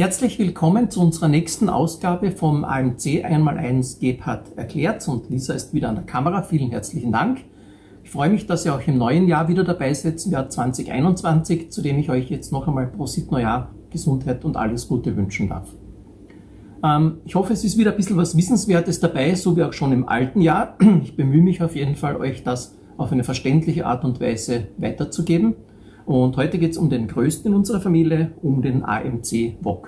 Herzlich willkommen zu unserer nächsten Ausgabe vom AMC 1x1 Gebhardt erklärt, und Lisa ist wieder an der Kamera. Vielen herzlichen Dank. Ich freue mich, dass ihr auch im neuen Jahr wieder dabei seid, im Jahr 2021, zu dem ich euch jetzt noch einmal Prosit Neujahr, Gesundheit und alles Gute wünschen darf. Ich hoffe, es ist wieder ein bisschen was Wissenswertes dabei, so wie auch schon im alten Jahr. Ich bemühe mich auf jeden Fall, euch das auf eine verständliche Art und Weise weiterzugeben. Und heute geht es um den größten in unserer Familie, um den AMC Wok.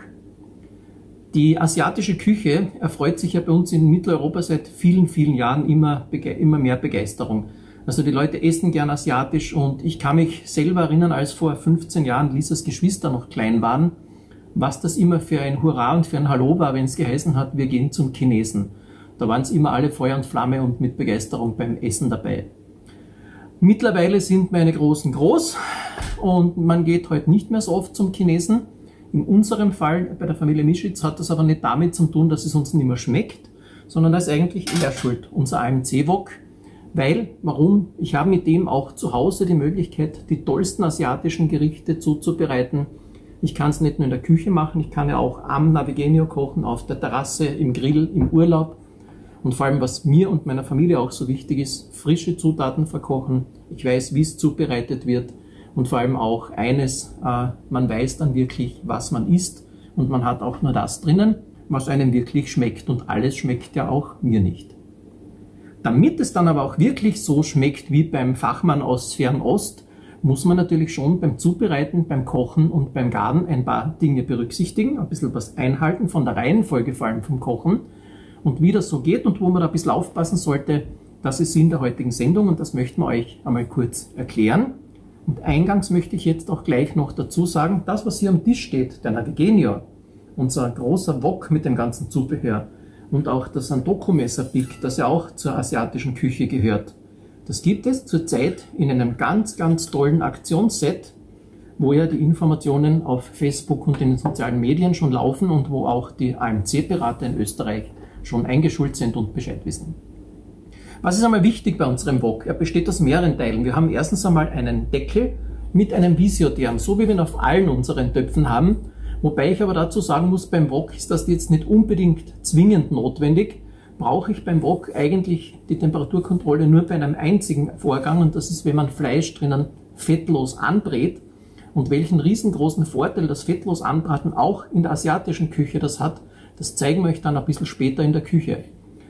Die asiatische Küche erfreut sich ja bei uns in Mitteleuropa seit vielen, vielen Jahren immer mehr Begeisterung. Also die Leute essen gern asiatisch, und ich kann mich selber erinnern, als vor 15 Jahren Lisas Geschwister noch klein waren, was das immer für ein Hurra und für ein Hallo war, wenn es geheißen hat, wir gehen zum Chinesen. Da waren es immer alle Feuer und Flamme und mit Begeisterung beim Essen dabei. Mittlerweile sind meine Großen groß und man geht heute nicht mehr so oft zum Chinesen. In unserem Fall, bei der Familie Mischitz, hat das aber nicht damit zu tun, dass es uns nicht mehr schmeckt, sondern das ist eigentlich eher schuld, unser AMC Wok. Warum? Ich habe mit dem auch zu Hause die Möglichkeit, die tollsten asiatischen Gerichte zuzubereiten. Ich kann es nicht nur in der Küche machen, ich kann ja auch am Navigenio kochen, auf der Terrasse, im Grill, im Urlaub. Und vor allem, was mir und meiner Familie auch so wichtig ist, frische Zutaten verkochen. Ich weiß, wie es zubereitet wird. Und vor allem auch eines, man weiß dann wirklich, was man isst. Und man hat auch nur das drinnen, was einem wirklich schmeckt. Und alles schmeckt ja auch mir nicht. Damit es dann aber auch wirklich so schmeckt wie beim Fachmann aus Fernost, muss man natürlich schon beim Zubereiten, beim Kochen und beim Garen ein paar Dinge berücksichtigen. Ein bisschen was einhalten von der Reihenfolge, vor allem vom Kochen. Und wie das so geht und wo man da ein bisschen aufpassen sollte, das ist Sinn der heutigen Sendung, und das möchten wir euch einmal kurz erklären. Und eingangs möchte ich jetzt auch gleich noch dazu sagen, das, was hier am Tisch steht, der Navigenio, unser großer Wok mit dem ganzen Zubehör, und auch das Santoku-Messer Big, das ja auch zur asiatischen Küche gehört, das gibt es zurzeit in einem ganz, ganz tollen Aktionsset, wo ja die Informationen auf Facebook und in den sozialen Medien schon laufen und wo auch die AMC-Berater in Österreich schon eingeschult sind und Bescheid wissen. Was ist einmal wichtig bei unserem Wok? Er besteht aus mehreren Teilen. Wir haben erstens einmal einen Deckel mit einem Visiotherm, so wie wir ihn auf allen unseren Töpfen haben. Wobei ich aber dazu sagen muss, beim Wok ist das jetzt nicht unbedingt zwingend notwendig. Brauche ich beim Wok eigentlich die Temperaturkontrolle nur bei einem einzigen Vorgang, und das ist, wenn man Fleisch drinnen fettlos anbrät. Und welchen riesengroßen Vorteil das fettlos Anbraten auch in der asiatischen Küche das hat, das zeigen wir euch dann ein bisschen später in der Küche.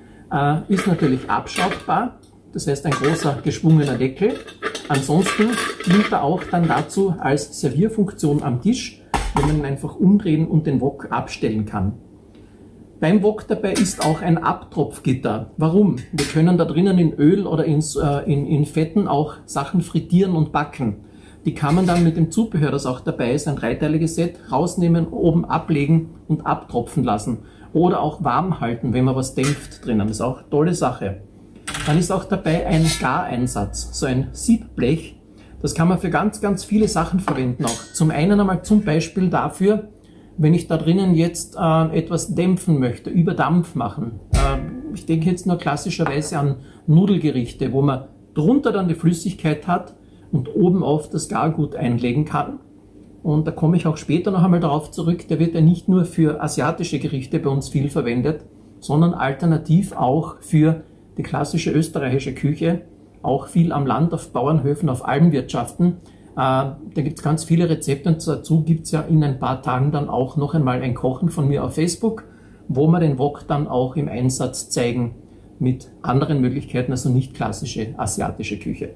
Ist natürlich abschraubbar, das heißt ein großer geschwungener Deckel. Ansonsten dient er auch dann dazu als Servierfunktion am Tisch, wo man ihn einfach umdrehen und den Wok abstellen kann. Beim Wok dabei ist auch ein Abtropfgitter. Warum? Wir können da drinnen in Öl oder in Fetten auch Sachen frittieren und backen. Die kann man dann mit dem Zubehör, das auch dabei ist, ein dreiteiliges Set, rausnehmen, oben ablegen und abtropfen lassen. Oder auch warm halten, wenn man was dämpft drinnen. Das ist auch eine tolle Sache. Dann ist auch dabei ein Gareinsatz, so ein Siebblech. Das kann man für ganz, ganz viele Sachen verwenden. Auch zum einen einmal zum Beispiel dafür, wenn ich da drinnen jetzt etwas dämpfen möchte, über Dampf machen. Ich denke jetzt nur klassischerweise an Nudelgerichte, wo man drunter dann die Flüssigkeit hat und oben auf das Gargut einlegen kann. Und da komme ich auch später noch einmal darauf zurück, der wird ja nicht nur für asiatische Gerichte bei uns viel verwendet, sondern alternativ auch für die klassische österreichische Küche, auch viel am Land, auf Bauernhöfen, auf Almwirtschaften. Da gibt es ganz viele Rezepte, und dazu gibt es ja in ein paar Tagen dann auch noch einmal ein Kochen von mir auf Facebook, wo wir den Wok dann auch im Einsatz zeigen mit anderen Möglichkeiten, also nicht klassische asiatische Küche.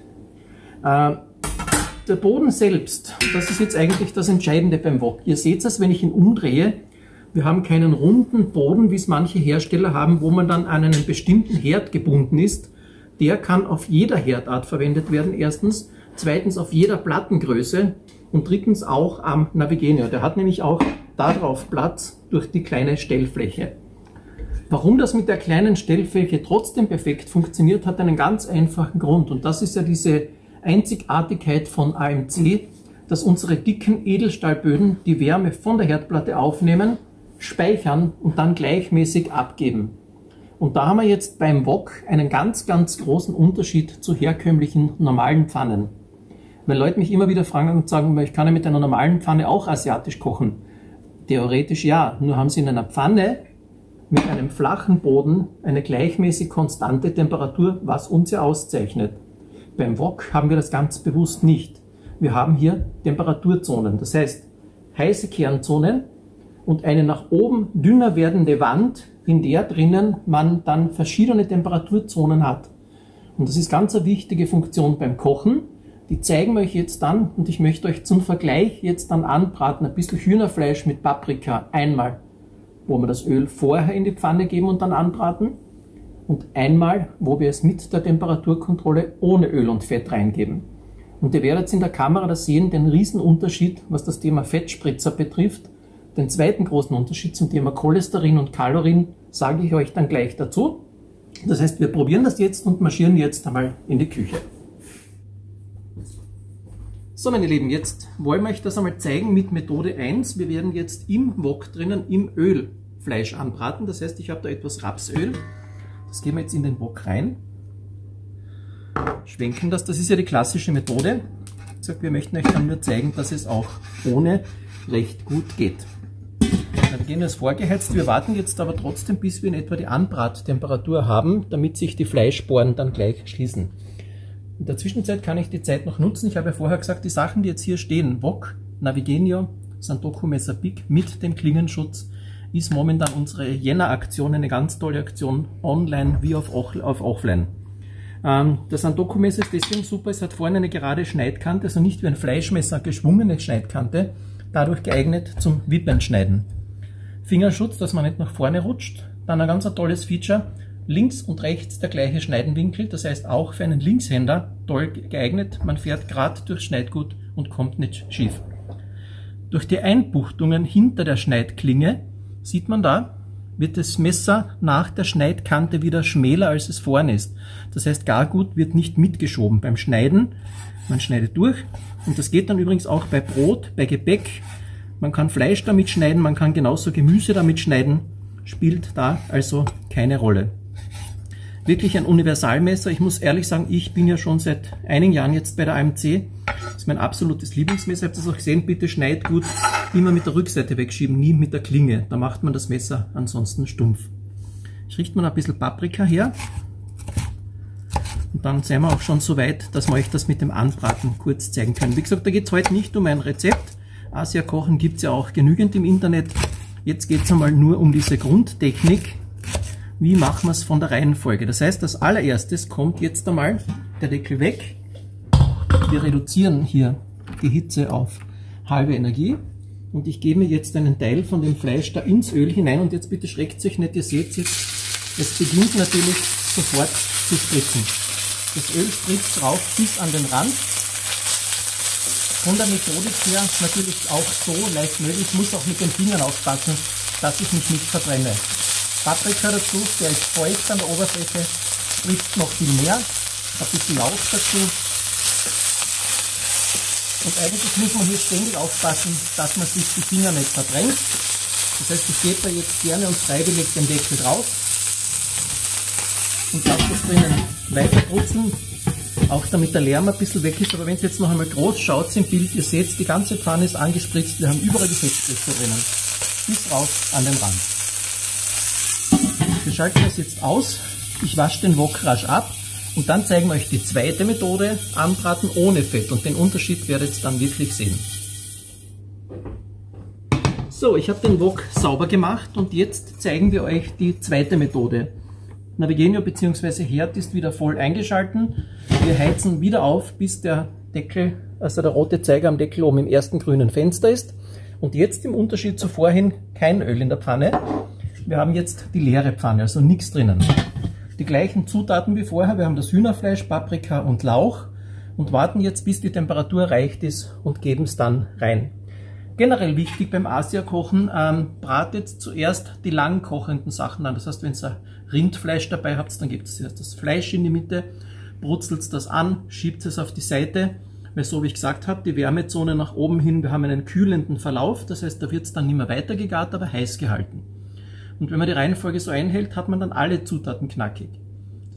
Der Boden selbst, das ist jetzt eigentlich das Entscheidende beim Wok. Ihr seht es, wenn ich ihn umdrehe, wir haben keinen runden Boden, wie es manche Hersteller haben, wo man dann an einen bestimmten Herd gebunden ist. Der kann auf jeder Herdart verwendet werden, erstens. Zweitens auf jeder Plattengröße. Und drittens auch am Navigenio. Der hat nämlich auch darauf Platz durch die kleine Stellfläche. Warum das mit der kleinen Stellfläche trotzdem perfekt funktioniert, hat einen ganz einfachen Grund. Und das ist ja diese Einzigartigkeit von AMC, dass unsere dicken Edelstahlböden die Wärme von der Herdplatte aufnehmen, speichern und dann gleichmäßig abgeben. Und da haben wir jetzt beim Wok einen ganz, ganz großen Unterschied zu herkömmlichen normalen Pfannen. Weil Leute mich immer wieder fragen und sagen, ich kann ja mit einer normalen Pfanne auch asiatisch kochen. Theoretisch ja, nur haben Sie in einer Pfanne mit einem flachen Boden eine gleichmäßig konstante Temperatur, was uns ja auszeichnet. Beim Wok haben wir das ganz bewusst nicht. Wir haben hier Temperaturzonen, das heißt heiße Kernzonen und eine nach oben dünner werdende Wand, in der drinnen man dann verschiedene Temperaturzonen hat. Und das ist ganz eine wichtige Funktion beim Kochen. Die zeigen wir euch jetzt dann und ich möchte euch zum Vergleich jetzt dann anbraten, ein bisschen Hühnerfleisch mit Paprika. Einmal, wo wir das Öl vorher in die Pfanne geben und dann anbraten und einmal, wo wir es mit der Temperaturkontrolle ohne Öl und Fett reingeben. Und ihr werdet in der Kamera da sehen, den Riesenunterschied, was das Thema Fettspritzer betrifft. Den zweiten großen Unterschied zum Thema Cholesterin und Kalorien sage ich euch dann gleich dazu. Das heißt, wir probieren das jetzt und marschieren jetzt einmal in die Küche. So meine Lieben, jetzt wollen wir euch das einmal zeigen mit Methode 1. Wir werden jetzt im Wok drinnen im Öl Fleisch anbraten. Das heißt, ich habe da etwas Rapsöl. Das geben wir jetzt in den Wok rein. Schwenken das ist ja die klassische Methode. Ich sage, wir möchten euch dann nur zeigen, dass es auch ohne recht gut geht. Wir gehen jetzt vorgeheizt. Wir warten jetzt aber trotzdem, bis wir in etwa die Anbrattemperatur haben, damit sich die Fleischsporen dann gleich schließen. In der Zwischenzeit kann ich die Zeit noch nutzen. Ich habe ja vorher gesagt, die Sachen, die jetzt hier stehen, Wok, Navigenio, Santoku Messer Big mit dem Klingenschutz, ist momentan unsere Jänner-Aktion, eine ganz tolle Aktion, online wie auf offline. Das Santoku Messer ist deswegen super, es hat vorne eine gerade Schneidkante, also nicht wie ein Fleischmesser, geschwungene Schneidkante, dadurch geeignet zum Wippenschneiden. Fingerschutz, dass man nicht nach vorne rutscht. Dann ein ganz tolles Feature, links und rechts der gleiche Schneidenwinkel, das heißt auch für einen Linkshänder toll geeignet. Man fährt gerade durch Schneidgut und kommt nicht schief. Durch die Einbuchtungen hinter der Schneidklinge sieht man da, wird das Messer nach der Schneidkante wieder schmäler, als es vorne ist. Das heißt, Gargut wird nicht mitgeschoben beim Schneiden. Man schneidet durch und das geht dann übrigens auch bei Brot, bei Gebäck. Man kann Fleisch damit schneiden, man kann genauso Gemüse damit schneiden, spielt da also keine Rolle. Wirklich ein Universalmesser. Ich muss ehrlich sagen, ich bin ja schon seit einigen Jahren jetzt bei der AMC. Das ist mein absolutes Lieblingsmesser. Habt ihr das auch gesehen? Bitte Schneidgut immer mit der Rückseite wegschieben, nie mit der Klinge. Da macht man das Messer ansonsten stumpf. Ich richte mal ein bisschen Paprika her. Und dann sind wir auch schon so weit, dass wir euch das mit dem Anbraten kurz zeigen können. Wie gesagt, da geht es heute nicht um ein Rezept. Asia-Kochen gibt es ja auch genügend im Internet. Jetzt geht es einmal nur um diese Grundtechnik. Wie machen wir es von der Reihenfolge? Das heißt, als allererstes kommt jetzt einmal der Deckel weg. Wir reduzieren hier die Hitze auf halbe Energie und ich gebe mir jetzt einen Teil von dem Fleisch da ins Öl hinein und jetzt bitte schreckt euch nicht, ihr seht jetzt, es beginnt natürlich sofort zu spritzen. Das Öl spritzt drauf bis an den Rand. Von der Methodik her natürlich auch so leicht möglich. Ich muss auch mit den Fingern aufpassen, dass ich mich nicht verbrenne. Paprika dazu, der ist feucht an der Oberfläche, spritzt noch viel mehr, ein bisschen Lauch dazu. Und eigentlich muss man hier ständig aufpassen, dass man sich die Finger nicht verbrennt. Das heißt, ich gebe da jetzt gerne und freiwillig den Deckel drauf und lasse das drinnen weiter brutzeln, auch damit der Lärm ein bisschen weg ist. Aber wenn es jetzt noch einmal groß schaut im Bild, ihr seht, die ganze Pfanne ist angespritzt, wir haben überall die Fettspritze drinnen, bis rauf an den Rand. Wir schalten das jetzt aus, ich wasche den Wok rasch ab und dann zeigen wir euch die zweite Methode, anbraten ohne Fett, und den Unterschied werdet ihr dann wirklich sehen. So, ich habe den Wok sauber gemacht und jetzt zeigen wir euch die zweite Methode. Navigenio bzw. Herd ist wieder voll eingeschalten. Wir heizen wieder auf, bis der Deckel, also der rote Zeiger am Deckel oben im ersten grünen Fenster ist. Und jetzt im Unterschied zu vorhin kein Öl in der Pfanne. Wir haben jetzt die leere Pfanne, also nichts drinnen. Die gleichen Zutaten wie vorher, wir haben das Hühnerfleisch, Paprika und Lauch und warten jetzt, bis die Temperatur erreicht ist und geben es dann rein. Generell wichtig beim Asia-Kochen, bratet zuerst die lang kochenden Sachen an. Das heißt, wenn ihr Rindfleisch dabei habt, dann gebt ihr das Fleisch in die Mitte, brutzelt das an, schiebt es auf die Seite, weil so wie ich gesagt habe, die Wärmezone nach oben hin, wir haben einen kühlenden Verlauf, das heißt, da wird es dann nicht mehr weiter gegart, aber heiß gehalten. Und wenn man die Reihenfolge so einhält, hat man dann alle Zutaten knackig.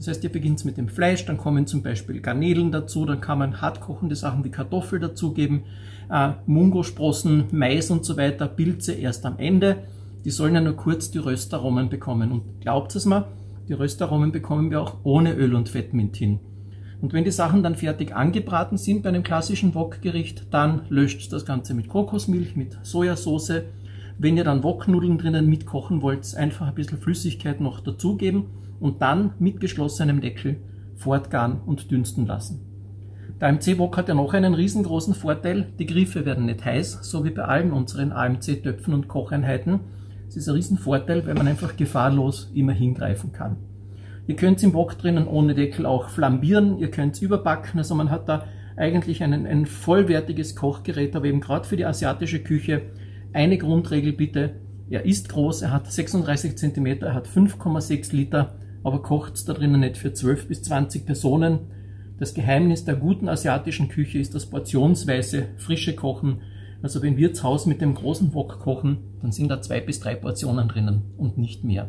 Das heißt, ihr beginnt mit dem Fleisch, dann kommen zum Beispiel Garnelen dazu, dann kann man hartkochende Sachen wie Kartoffel dazugeben, Mungosprossen, Mais und so weiter, Pilze erst am Ende. Die sollen ja nur kurz die Röstaromen bekommen. Und glaubt es mir, die Röstaromen bekommen wir auch ohne Öl und Fett mit hin. Und wenn die Sachen dann fertig angebraten sind bei einem klassischen Wokgericht, dann löscht das Ganze mit Kokosmilch, mit Sojasauce. Wenn ihr dann Woknudeln drinnen mitkochen wollt, einfach ein bisschen Flüssigkeit noch dazugeben und dann mit geschlossenem Deckel fortgaren und dünsten lassen. Der AMC-Wok hat ja noch einen riesengroßen Vorteil. Die Griffe werden nicht heiß, so wie bei allen unseren AMC-Töpfen und Kocheinheiten. Es ist ein Riesenvorteil, weil man einfach gefahrlos immer hingreifen kann. Ihr könnt im Wok drinnen ohne Deckel auch flambieren, ihr könnt es überbacken, also man hat da eigentlich ein vollwertiges Kochgerät, aber eben gerade für die asiatische Küche eine Grundregel bitte, er ist groß, er hat 36 cm, er hat 5,6 Liter, aber kocht da drinnen nicht für 12 bis 20 Personen. Das Geheimnis der guten asiatischen Küche ist das portionsweise frische Kochen. Also wenn wir zu Hause mit dem großen Wok kochen, dann sind da 2 bis 3 Portionen drinnen und nicht mehr.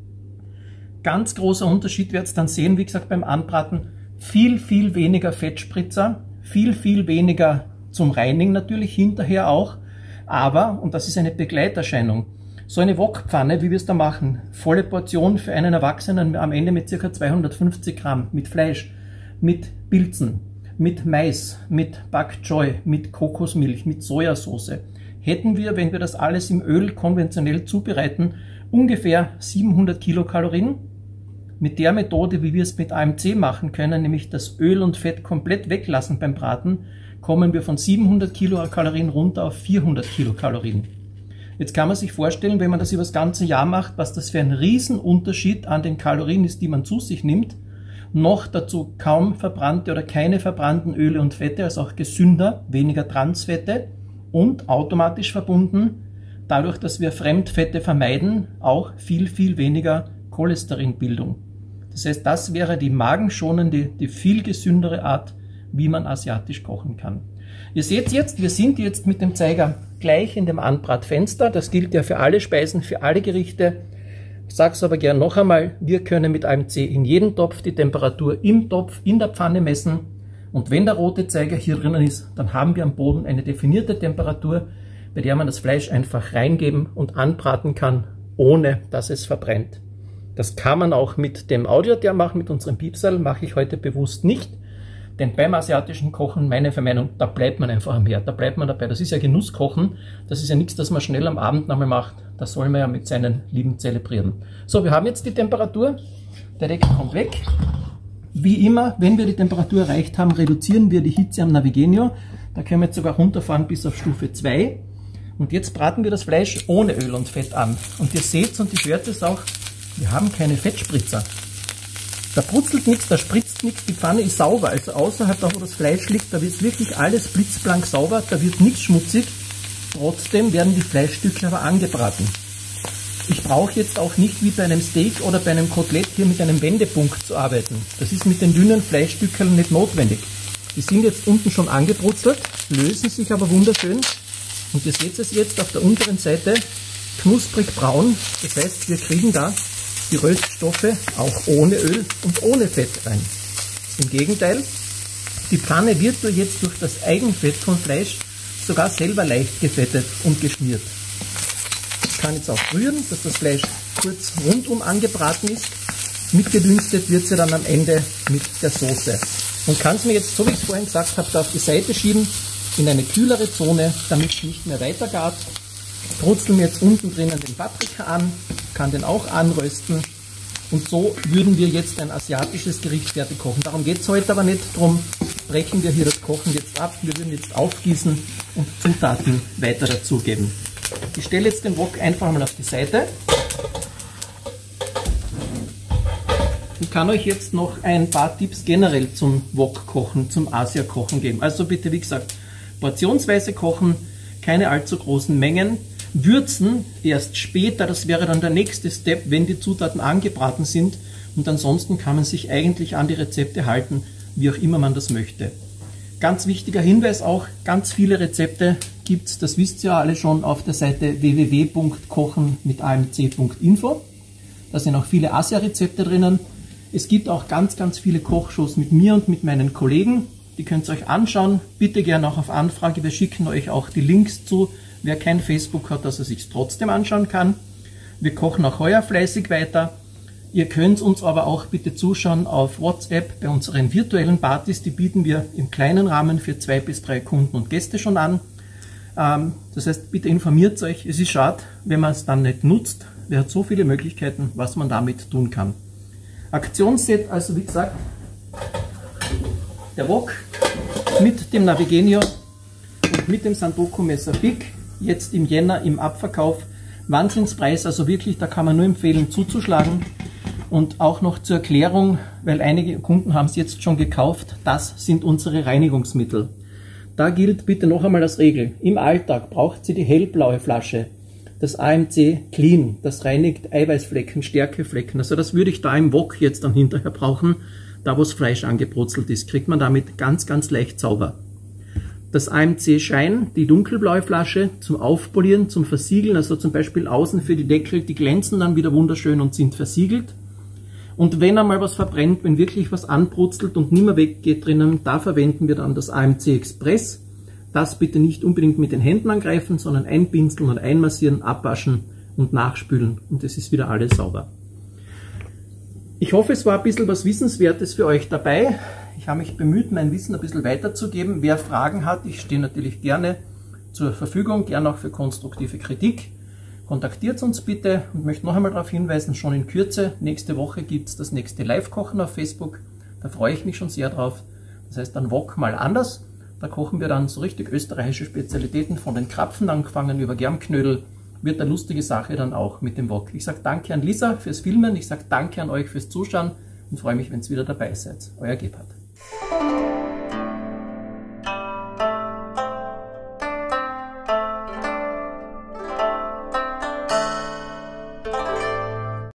Ganz großer Unterschied wird es dann sehen, wie gesagt, beim Anbraten. Viel weniger Fettspritzer, viel weniger zum Reinigen natürlich, hinterher auch. Aber, und das ist eine Begleiterscheinung, so eine Wokpfanne, wie wir es da machen, volle Portion für einen Erwachsenen am Ende mit ca. 250 Gramm, mit Fleisch, mit Pilzen, mit Mais, mit Bok Choy, mit Kokosmilch, mit Sojasauce, hätten wir, wenn wir das alles im Öl konventionell zubereiten, ungefähr 700 Kilokalorien. Mit der Methode, wie wir es mit AMC machen können, nämlich das Öl und Fett komplett weglassen beim Braten, kommen wir von 700 Kilokalorien runter auf 400 Kilokalorien. Jetzt kann man sich vorstellen, wenn man das über das ganze Jahr macht, was das für ein Riesenunterschied an den Kalorien ist, die man zu sich nimmt. Noch dazu kaum verbrannte oder keine verbrannten Öle und Fette, also auch gesünder, weniger Transfette und automatisch verbunden, dadurch, dass wir Fremdfette vermeiden, auch viel weniger Cholesterinbildung. Das heißt, das wäre die magenschonende, die viel gesündere Art, wie man asiatisch kochen kann. Ihr seht jetzt, wir sind jetzt mit dem Zeiger gleich in dem Anbratfenster. Das gilt ja für alle Speisen, für alle Gerichte. Ich sage es aber gern noch einmal, wir können mit AMC in jedem Topf die Temperatur im Topf, in der Pfanne messen. Und wenn der rote Zeiger hier drinnen ist, dann haben wir am Boden eine definierte Temperatur, bei der man das Fleisch einfach reingeben und anbraten kann, ohne dass es verbrennt. Das kann man auch mit dem Audiotheater machen, mit unserem Piepserl, mache ich heute bewusst nicht. Denn beim asiatischen Kochen, meine Vermeinung, da bleibt man einfach am Herd, da bleibt man dabei. Das ist ja Genusskochen, das ist ja nichts, das man schnell am Abend nochmal macht. Das soll man ja mit seinen Lieben zelebrieren. So, wir haben jetzt die Temperatur, der Deckel kommt weg. Wie immer, wenn wir die Temperatur erreicht haben, reduzieren wir die Hitze am Navigenio. Da können wir jetzt sogar runterfahren bis auf Stufe 2. Und jetzt braten wir das Fleisch ohne Öl und Fett an. Und ihr seht und ihr hört es auch, wir haben keine Fettspritzer. Da brutzelt nichts, da spritzt nichts, die Pfanne ist sauber. Also außerhalb da, wo das Fleisch liegt, da wird wirklich alles blitzblank sauber, da wird nichts schmutzig. Trotzdem werden die Fleischstücke aber angebraten. Ich brauche jetzt auch nicht wie bei einem Steak oder bei einem Kotelett hier mit einem Wendepunkt zu arbeiten. Das ist mit den dünnen Fleischstückchen nicht notwendig. Die sind jetzt unten schon angebrutzelt, lösen sich aber wunderschön. Und ihr seht es jetzt auf der unteren Seite knusprig braun. Das heißt, wir kriegen da die Röststoffe auch ohne Öl und ohne Fett rein. Im Gegenteil, die Pfanne wird jetzt durch das Eigenfett vom Fleisch sogar selber leicht gefettet und geschmiert. Ich kann jetzt auch rühren, dass das Fleisch kurz rundum angebraten ist. Mitgedünstet wird sie dann am Ende mit der Soße. Und kann es mir jetzt, so wie ich es vorhin gesagt habe, da auf die Seite schieben, in eine kühlere Zone, damit es nicht mehr weiter gart. Brutzeln wir jetzt unten drinnen den Paprika an, kann den auch anrösten. Und so würden wir jetzt ein asiatisches Gericht fertig kochen. Darum geht es heute aber nicht. Darum brechen wir hier das Kochen jetzt ab. Wir würden jetzt aufgießen und Zutaten weiter dazugeben. Ich stelle jetzt den Wok einfach mal auf die Seite. Ich kann euch jetzt noch ein paar Tipps generell zum Wok-Kochen, zum Asia-Kochen geben. Also bitte, wie gesagt, portionsweise kochen, keine allzu großen Mengen. Würzen erst später, das wäre dann der nächste Step, wenn die Zutaten angebraten sind. Und ansonsten kann man sich eigentlich an die Rezepte halten, wie auch immer man das möchte. Ganz wichtiger Hinweis auch, ganz viele Rezepte gibt es, das wisst ihr ja alle schon, auf der Seite www.kochenmitamc.info. Da sind auch viele Asia-Rezepte drinnen. Es gibt auch ganz, ganz viele Kochshows mit mir und mit meinen Kollegen. Die könnt ihr euch anschauen. Bitte gerne auch auf Anfrage. Wir schicken euch auch die Links zu. Wer kein Facebook hat, dass er sich trotzdem anschauen kann. Wir kochen auch heuer fleißig weiter. Ihr könnt uns aber auch bitte zuschauen auf WhatsApp bei unseren virtuellen Partys. Die bieten wir im kleinen Rahmen für 2 bis 3 Kunden und Gäste schon an. Das heißt, bitte informiert euch. Es ist schade, wenn man es dann nicht nutzt. Wer hat so viele Möglichkeiten, was man damit tun kann. Aktionsset, also wie gesagt, der Wok mit dem Navigenio und mit dem Santoku Messer Big, jetzt im Jänner im Abverkauf. Wahnsinnspreis, also wirklich, da kann man nur empfehlen zuzuschlagen. Und auch noch zur Erklärung, weil einige Kunden haben es jetzt schon gekauft, das sind unsere Reinigungsmittel. Da gilt bitte noch einmal als Regel, im Alltag braucht sie die hellblaue Flasche, das AMC Clean, das reinigt Eiweißflecken, Stärkeflecken. Also das würde ich da im Wok jetzt dann hinterher brauchen, da wo das Fleisch angebrutzelt ist, kriegt man damit ganz, ganz leicht sauber. Das AMC Shine, die dunkelblaue Flasche, zum Aufpolieren, zum Versiegeln, also zum Beispiel außen für die Deckel, die glänzen dann wieder wunderschön und sind versiegelt. Und wenn einmal was verbrennt, wenn wirklich was anbrutzelt und nicht mehr weggeht drinnen, da verwenden wir dann das AMC Express. Das bitte nicht unbedingt mit den Händen angreifen, sondern einpinseln und einmassieren, abwaschen und nachspülen und es ist wieder alles sauber. Ich hoffe, es war ein bisschen was Wissenswertes für euch dabei. Ich habe mich bemüht, mein Wissen ein bisschen weiterzugeben. Wer Fragen hat, ich stehe natürlich gerne zur Verfügung, gerne auch für konstruktive Kritik. Kontaktiert uns bitte und möchte noch einmal darauf hinweisen, schon in Kürze, nächste Woche gibt es das nächste Live-Kochen auf Facebook. Da freue ich mich schon sehr drauf. Das heißt dann Wok mal anders. Da kochen wir dann so richtig österreichische Spezialitäten, von den Krapfen angefangen über Germknödel. Wird eine lustige Sache dann auch mit dem Wok. Ich sage danke an Lisa fürs Filmen, ich sage danke an euch fürs Zuschauen und freue mich, wenn ihr wieder dabei seid. Euer Gebhard.